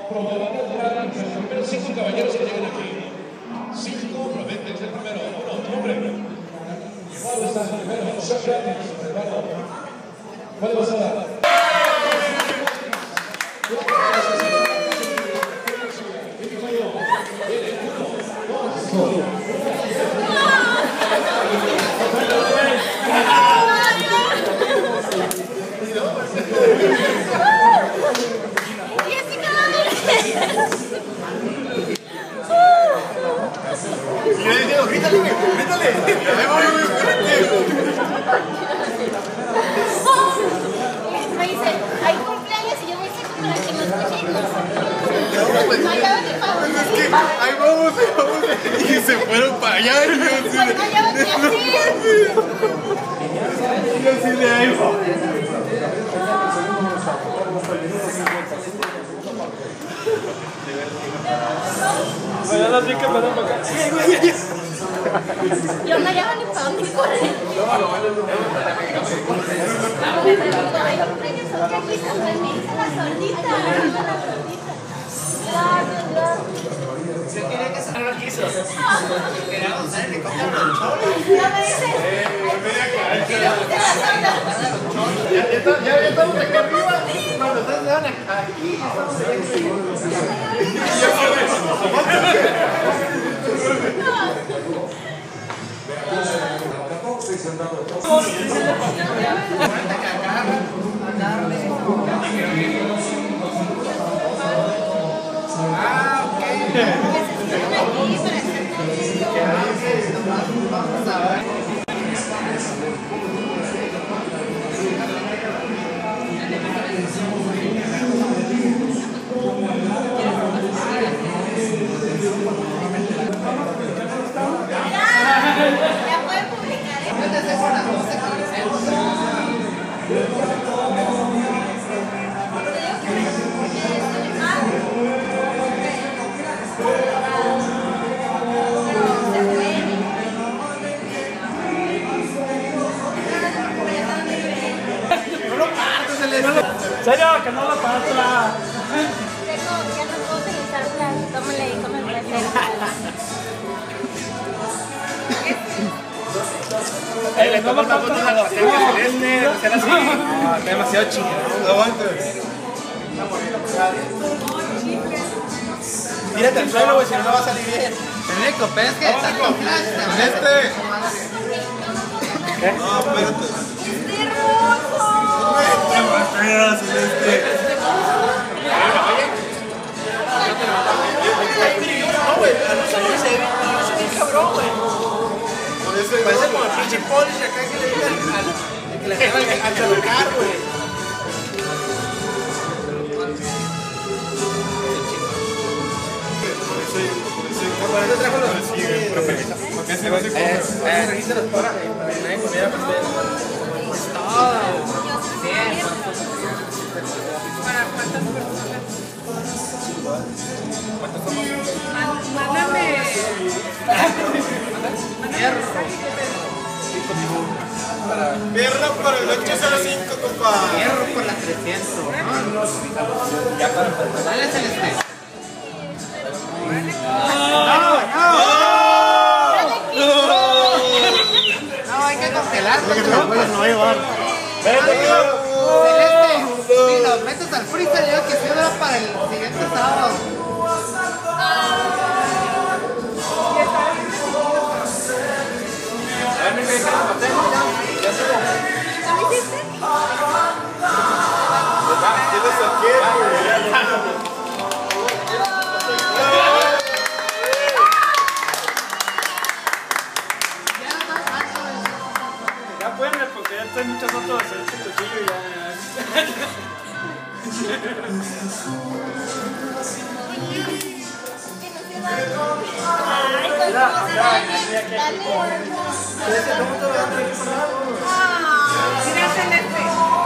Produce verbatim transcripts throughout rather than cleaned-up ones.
probabilidad de los primeros cinco caballeros que llegan aquí. Cinco, probablemente es el primero. Uno, nombre. ¿Cuál está el primero? Sócrates, Eduardo. ¿Cuál vas a dar? Grítale, grítale. Me dice, hay cumpleaños y yo me hice para que nos escuchen. Es que ahí vamos, ahí vamos. Y se fueron para allá. Y yo así de... Yo así de ahí. Bueno, no sé qué pasó para acá. Yo no llamo ni para dónde correr. Hay cumpleaños aquí, aquí están me hice la solita. La solita. Gracias, gracias. Yo quería que se lo quiso. Quería gozar que cojan los choros. Ya me dice. Y le puse la soda. Ya estamos acá arriba. Cuando ustedes se van aquí. Ah, ok. Vamos a ver. Ya pueden publicar. ¿En serio? Que no lo parto la... Tengo, ya no puedo utilizar plan. Tómale ahí con el receta. Eh, le tomo una foto a la botella celeste, hacer así. Ah, está demasiado chingado. Aguanta. Tírate al suelo, güey, si no, no va a salir bien. El único pez que está con flash. Celeste. No, espérate. ¡Qué rojo! Celeste. Celeste. No, güey, a no salir se ve bien cabrón, güey. Parece como el pinche polish acá que le digan al que le dejan al celular, güey. Por eso trajo los sí, pero permita. Porque ese no se come. Eh, regístralos para que nadie comiera pastel. Es todo. Bien. ¿Para cuántas personas? ¿Cuántos somos? Mándame. Pierna para el ocho cero cinco, compa. Hierro por la trescientos. Ya para empezar. Dale, Celeste. No, hay que congelarlo. No va a llevar. Celeste, si los metes al freezer, yo que se dura para el siguiente sábado. Ya pueden, porque ya estoy muchas fotos de hacer este cuchillo y ya. Ay, Mira, pues, acá, dale, aquí, aquí, dale. Mira, Celeste.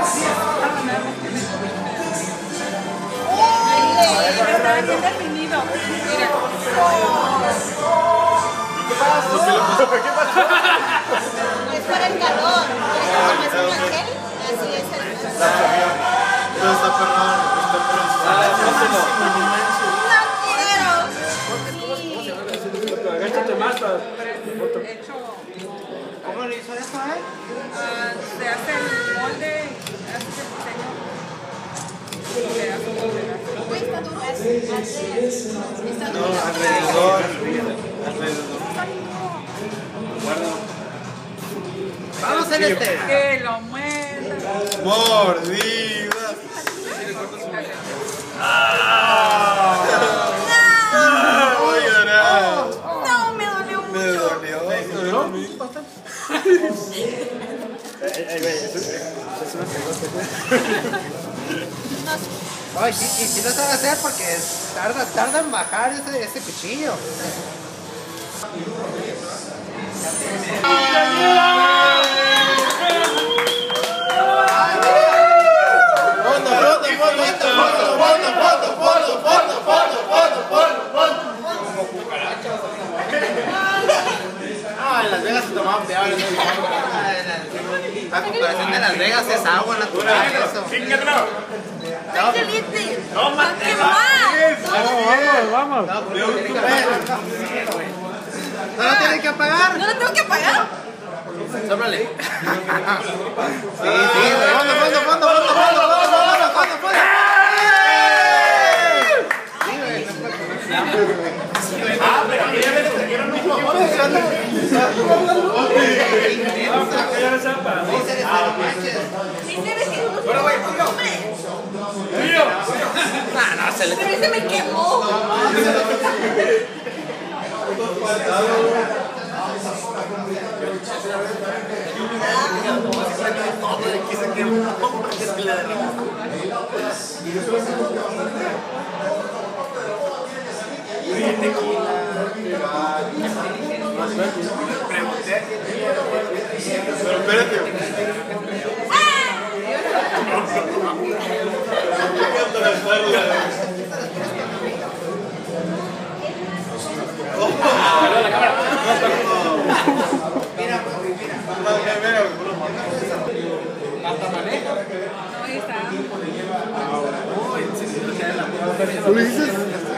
Ay, Está bien definido. Mira. ¿Qué pasó? ¿Qué pasó? es para el calor. Como es un gel, así es el. Pero está perrón, está perrón. hecho. ¿Cómo le hizo esto, eh? Ah, se hace el molde, hace el diseño. Se hace el molde. Güey, está duro. Está No, duro. alrededor. Alrededor. Guarda. Vamos en este. Que lo muerda. Mordidas. Voy a llorar. No, me dolió Me mucho. dolió. ¿Me dolió? Ay, sí, sí, sí lo sabe hacer porque tarda, tarda en bajar ese, ese cuchillo. Foto, foto, foto, foto, foto, foto, foto, foto, foto, foto, foto, foto. Ah, en Las Vegas se tomaban peor. A comparación de Las Vegas es agua natural eso. Está caliente. Va a quemar. Vamos, vamos. ¿No lo tienen que apagar? ¿No lo tengo que apagar? Sóplale. Sí, sí, fondo, fondo, fondo, fondo, fondo, fondo, fondo, fondo, fondo. Sí, güey. Ah, pero aquí ya me trajeron un poco de grande. Bueno, güey, No, no, se le... pero ese me quemó. Pero espérate. Ahí está. ¿Tú lo dices?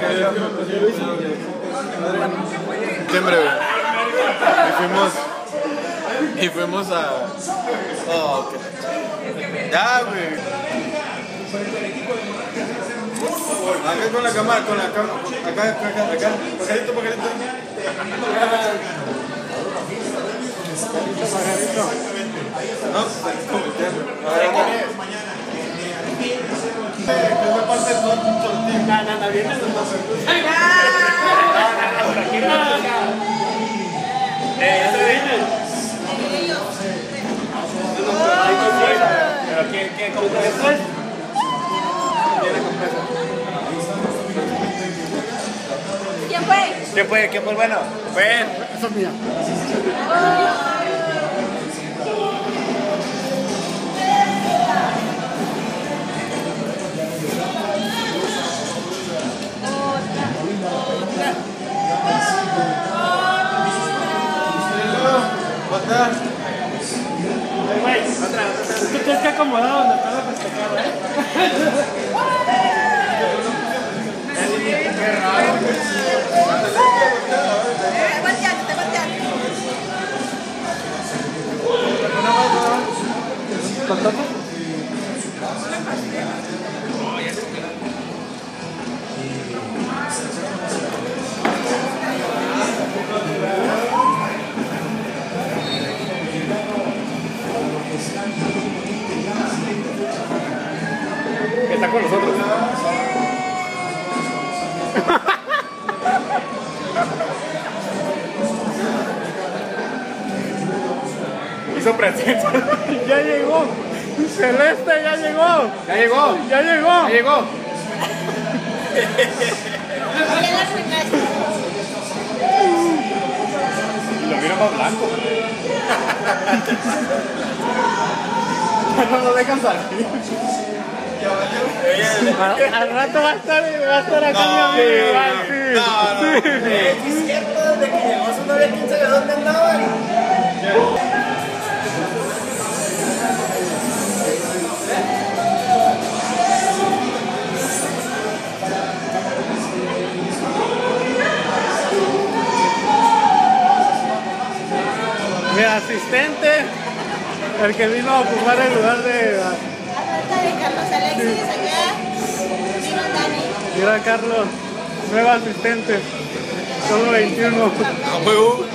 Siempre, güey. Y fuimos. Y fuimos a. Oh, qué. Ya, güey. Acá con la cámara, con la cámara. Acá, acá, acá, acá. Pajarito, pajarito. No, a ver, acá. Esa parte es todo un tortillo. No, no, no, viene los dos. Eh, ya se viene. Pero ¿quién, quién compró esto? ¿Quién fue? ¿Quién fue? ¿Quién fue el bueno? Fue. Eso es mía. Otra. Güey, tú tienes que acomodar donde está la festejada. Te volteaste, te volteaste. ¿Con todo? Que está con nosotros. Hizo presencia. Ya llegó. Celeste ya llegó. Ya llegó. Ya llegó. Ya llegó. Ya la arruinaste. Lo miro más blanco. Ya no lo dejan salir. Al, al rato va a estar, va a estar acá mi amigo. Ah, sí. No, no. Es cierto, desde que llegó su novia, quién sabe dónde andaban. asistente, el que vino a ocupar el lugar de... Atlanta de Carlos Alexis, allá. Vino Dani. Mira, Carlos, nuevo asistente, solo veintiuno. A huevo.